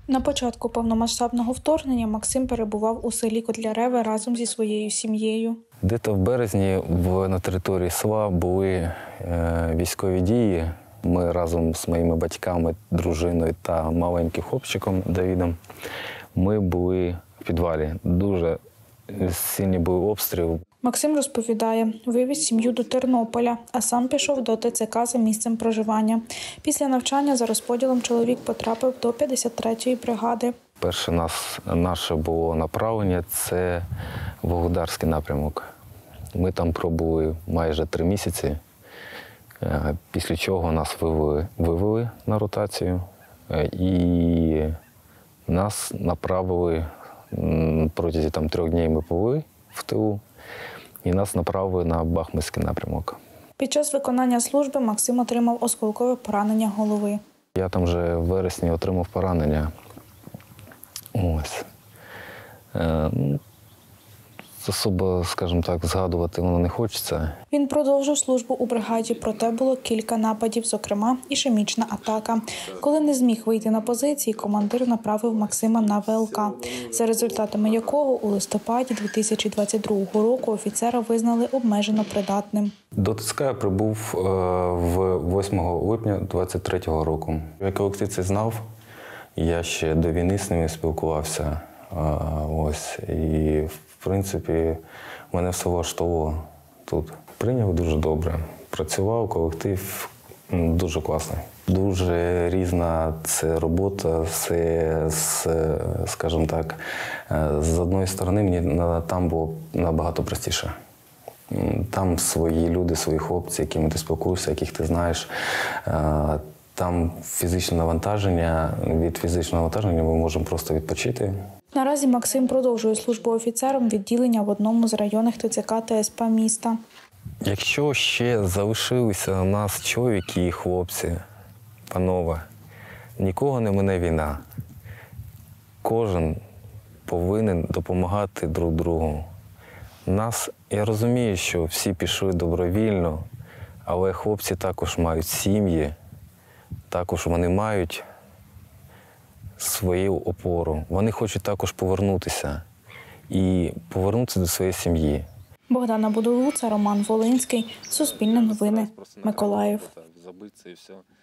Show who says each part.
Speaker 1: На початку повномасштабного вторгнення Максим перебував у селі Котляреве разом зі своєю сім'єю.
Speaker 2: Десь в березні на території села були військові дії. Ми разом з моїми батьками, дружиною та маленьким хлопчиком Давідом, ми були в підвалі. Дуже сильні були обстріли.
Speaker 1: Максим розповідає, вивіз сім'ю до Тернополя, а сам пішов до ТЦК за місцем проживання. Після навчання за розподілом чоловік потрапив до 53-ї бригади.
Speaker 2: Перше наше було направлення – це Вугледарський напрямок. Ми там пробули майже 3 місяці, після чого нас вивели на ротацію і нас направили, протягом 3 днів ми побули в тилу, і нас направили на Бахмутський напрямок.
Speaker 1: Під час виконання служби Максим отримав осколкове поранення голови.
Speaker 2: Я там вже в вересні отримав поранення. Ось. Особо, скажімо так, згадувати воно не хочеться.
Speaker 1: Він продовжив службу у бригаді, проте було кілька нападів, зокрема ішемічна атака. Коли не зміг вийти на позиції, командир направив Максима на ВЛК, за результатами якого у листопаді 2022 року офіцера визнали обмежено придатним.
Speaker 2: До ТЦК я прибув 8 липня 2023 року. Я колектив це знав, я ще до війни з ними спілкувався. Ось. І, в принципі, мене все влаштовувало тут. Прийняв дуже добре. Працював, колектив дуже класний. Дуже різна це робота, скажімо так, з одної сторони мені там було набагато простіше. Там свої люди, свої хлопці, якими ти спілкуєшся, яких ти знаєш. Там фізичне навантаження, від фізичного навантаження ми можемо просто відпочити.
Speaker 1: Наразі Максим продовжує службу офіцером відділення в одному з районних ТЦК та СП міста.
Speaker 2: Якщо ще залишилися у нас чоловіки і хлопці, панове, нікого не мине війна. Кожен повинен допомагати друг другу. Я розумію, що всі пішли добровільно, але хлопці також мають сім'ї, також вони мають свою опору. Вони хочуть також повернутися і повернутися до своєї сім'ї.
Speaker 1: Богдана Будулуца, Роман Волинський, Суспільне новини, Миколаїв.